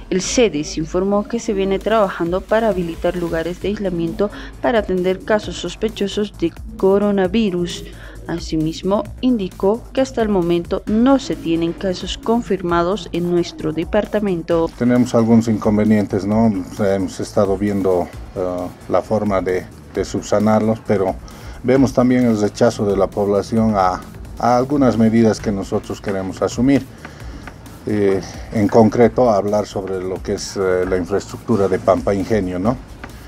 El CEDES informó que se viene trabajando para habilitar lugares de aislamiento para atender casos sospechosos de coronavirus. Asimismo, indicó que hasta el momento no se tienen casos confirmados en nuestro departamento. Tenemos algunos inconvenientes, ¿no? Hemos estado viendo la forma de subsanarlos, pero vemos también el rechazo de la población a algunas medidas que nosotros queremos asumir. En concreto, hablar sobre lo que es la infraestructura de Pampa Ingenio, ¿no?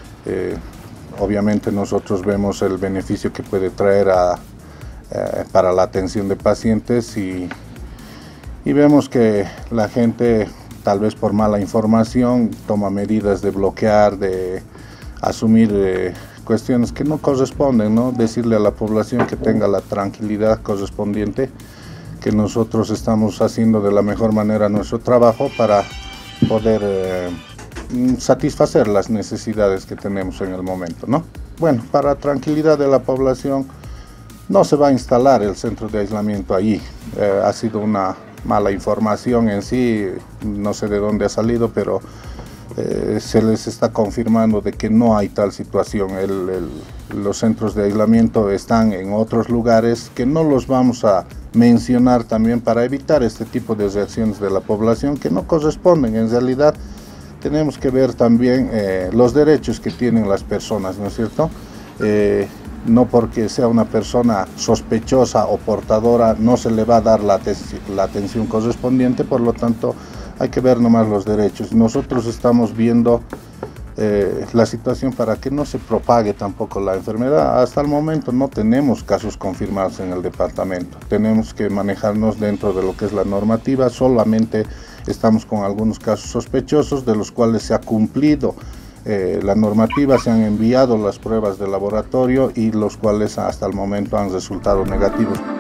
Obviamente nosotros vemos el beneficio que puede traer para la atención de pacientes y vemos que la gente, tal vez por mala información, toma medidas de bloquear, de asumir cuestiones que no corresponden, ¿no? Decirle a la población que tenga la tranquilidad correspondiente, que nosotros estamos haciendo de la mejor manera nuestro trabajo para poder satisfacer las necesidades que tenemos en el momento, ¿no? Bueno, para tranquilidad de la población, no se va a instalar el centro de aislamiento allí. Ha sido una mala información en sí, no sé de dónde ha salido, pero se les está confirmando de que no hay tal situación. Los centros de aislamiento están en otros lugares que no los vamos a mencionar también para evitar este tipo de reacciones de la población que no corresponden. En realidad tenemos que ver también los derechos que tienen las personas, ¿no es cierto? No porque sea una persona sospechosa o portadora no se le va a dar la atención correspondiente, por lo tanto hay que ver nomás los derechos. Nosotros estamos viendo la situación para que no se propague tampoco la enfermedad. Hasta el momento no tenemos casos confirmados en el departamento, tenemos que manejarnos dentro de lo que es la normativa, solamente estamos con algunos casos sospechosos de los cuales se ha cumplido la normativa, se han enviado las pruebas de laboratorio y los cuales hasta el momento han resultado negativos.